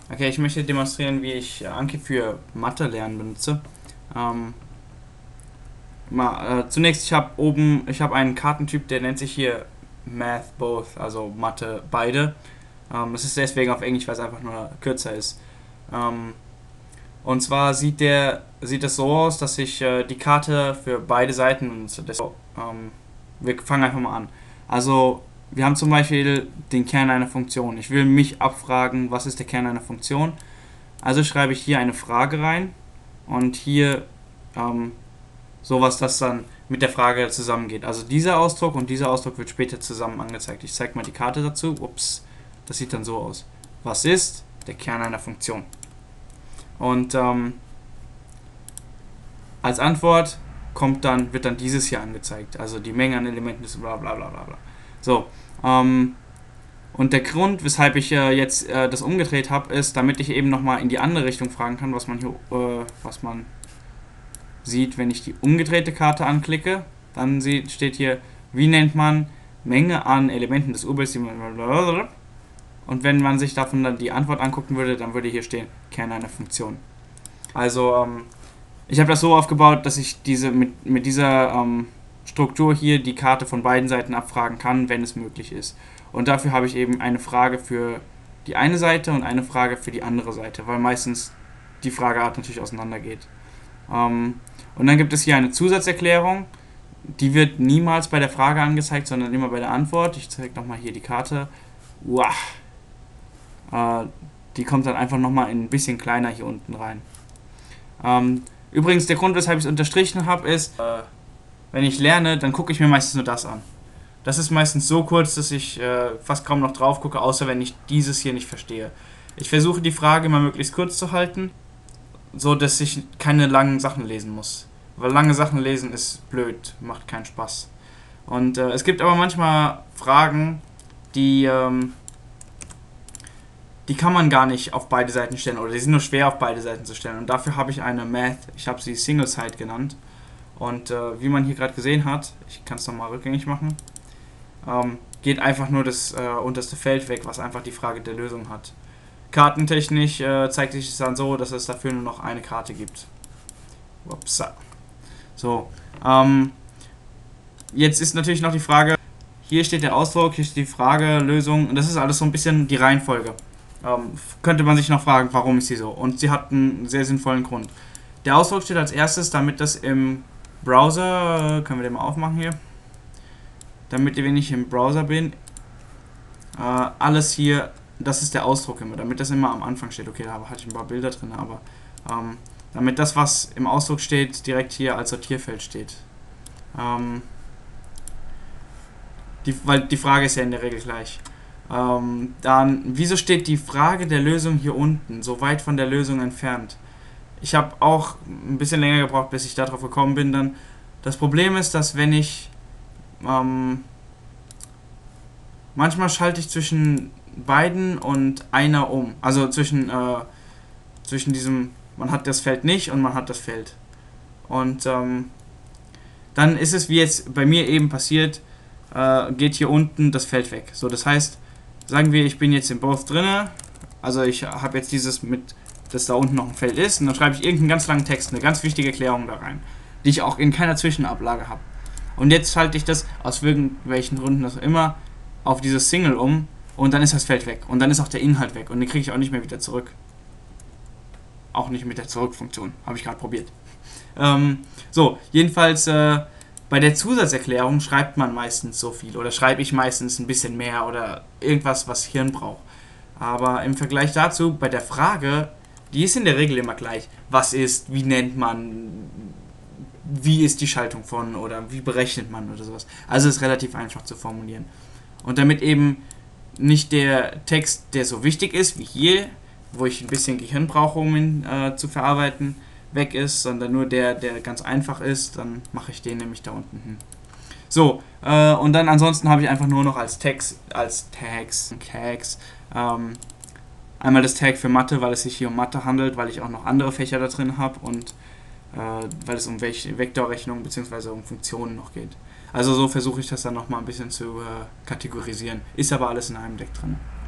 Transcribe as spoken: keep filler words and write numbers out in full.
Okay, ich möchte demonstrieren, wie ich Anki für Mathe lernen benutze. Ähm, mal, äh, zunächst, ich habe oben, ich habe einen Kartentyp, der nennt sich hier Math Both, also Mathe beide. Ähm, das ist deswegen auf Englisch, weil es einfach nur kürzer ist. Ähm, und zwar sieht der sieht es so aus, dass ich äh, die Karte für beide Seiten benutze. Das, ähm, wir fangen einfach mal an. Also wir haben zum Beispiel den Kern einer Funktion. Ich will mich abfragen, was ist der Kern einer Funktion. Also schreibe ich hier eine Frage rein und hier ähm, sowas, das dann mit der Frage zusammengeht. Also dieser Ausdruck und dieser Ausdruck wird später zusammen angezeigt. Ich zeige mal die Karte dazu. Ups, das sieht dann so aus. Was ist der Kern einer Funktion? Und ähm, als Antwort kommt dann, wird dann dieses hier angezeigt. Also die Menge an Elementen ist bla bla bla bla bla. So, ähm, und der Grund, weshalb ich äh, jetzt äh, das umgedreht habe, ist, damit ich eben nochmal in die andere Richtung fragen kann, was man hier, äh, was man sieht, wenn ich die umgedrehte Karte anklicke. Dann sieht, steht hier, wie nennt man Menge an Elementen des Urbilds. Und wenn man sich davon dann die Antwort angucken würde, dann würde hier stehen, Kern einer Funktion. Also, ähm, ich habe das so aufgebaut, dass ich diese mit, mit dieser ähm, Struktur hier die Karte von beiden Seiten abfragen kann, wenn es möglich ist. Und dafür habe ich eben eine Frage für die eine Seite und eine Frage für die andere Seite, weil meistens die Frageart natürlich auseinandergeht. Ähm, und dann gibt es hier eine Zusatzerklärung, die wird niemals bei der Frage angezeigt, sondern immer bei der Antwort. Ich zeige nochmal hier die Karte. Uah. Äh, die kommt dann einfach nochmal ein bisschen kleiner hier unten rein. Ähm, übrigens, der Grund, weshalb ich es unterstrichen habe, ist, äh, wenn ich lerne, dann gucke ich mir meistens nur das an. Das ist meistens so kurz, dass ich äh, fast kaum noch drauf gucke, außer wenn ich dieses hier nicht verstehe. Ich versuche die Frage immer möglichst kurz zu halten, so dass ich keine langen Sachen lesen muss. Weil lange Sachen lesen ist blöd, macht keinen Spaß. Und äh, es gibt aber manchmal Fragen, die, ähm, die kann man gar nicht auf beide Seiten stellen oder die sind nur schwer auf beide Seiten zu stellen. Und dafür habe ich eine Math, ich habe sie Single Side genannt. Und äh, wie man hier gerade gesehen hat, ich kann es nochmal rückgängig machen, ähm, geht einfach nur das äh, unterste Feld weg, was einfach die Frage der Lösung hat. Kartentechnisch äh, zeigt sich es dann so, dass es dafür nur noch eine Karte gibt. Ups. So, ähm, jetzt ist natürlich noch die Frage, hier steht der Ausdruck, hier steht die Frage, Lösung, und das ist alles so ein bisschen die Reihenfolge. Ähm, könnte man sich noch fragen, warum ist sie so? Und sie hat einen sehr sinnvollen Grund. Der Ausdruck steht als erstes, damit das im Browser, können wir den mal aufmachen hier, damit wenn ich im Browser bin, äh, alles hier, das ist der Ausdruck immer, damit das immer am Anfang steht. Okay, da hatte ich ein paar Bilder drin, aber ähm, damit das, was im Ausdruck steht, direkt hier als Sortierfeld steht. Ähm, die, weil die Frage ist ja in der Regel gleich. Ähm, dann, wieso steht die Frage der Lösung hier unten, so weit von der Lösung entfernt? Ich habe auch ein bisschen länger gebraucht, bis ich darauf gekommen bin. Dann das Problem ist, dass wenn ich ähm, manchmal schalte ich zwischen beiden und einer um. Also zwischen äh, zwischen diesem, man hat das Feld nicht und man hat das Feld. Und ähm, dann ist es, wie jetzt bei mir eben passiert, äh, geht hier unten das Feld weg. So, das heißt, sagen wir, ich bin jetzt in Both drinne, also ich habe jetzt dieses mit, dass da unten noch ein Feld ist, und dann schreibe ich irgendeinen ganz langen Text, eine ganz wichtige Erklärung da rein, die ich auch in keiner Zwischenablage habe. Und jetzt schalte ich das aus irgendwelchen Gründen auch immer auf dieses Single um und dann ist das Feld weg und dann ist auch der Inhalt weg und den kriege ich auch nicht mehr wieder zurück. Auch nicht mit der Zurückfunktion, habe ich gerade probiert. Ähm, so, jedenfalls äh, bei der Zusatzerklärung schreibt man meistens so viel oder schreibe ich meistens ein bisschen mehr oder irgendwas, was Hirn braucht. Aber im Vergleich dazu, bei der Frage, die ist in der Regel immer gleich. Was ist, wie nennt man, wie ist die Schaltung von oder wie berechnet man oder sowas. Also ist relativ einfach zu formulieren. Und damit eben nicht der Text, der so wichtig ist wie hier, wo ich ein bisschen Gehirn brauche, um ihn äh, zu verarbeiten, weg ist, sondern nur der, der ganz einfach ist, dann mache ich den nämlich da unten hin. So, äh, und dann ansonsten habe ich einfach nur noch als Text, als Tags, Tags, ähm, einmal das Tag für Mathe, weil es sich hier um Mathe handelt, weil ich auch noch andere Fächer da drin habe und äh, weil es um Vektorrechnung bzw. um Funktionen noch geht. Also so versuche ich das dann nochmal ein bisschen zu äh, kategorisieren. Ist aber alles in einem Deck drin.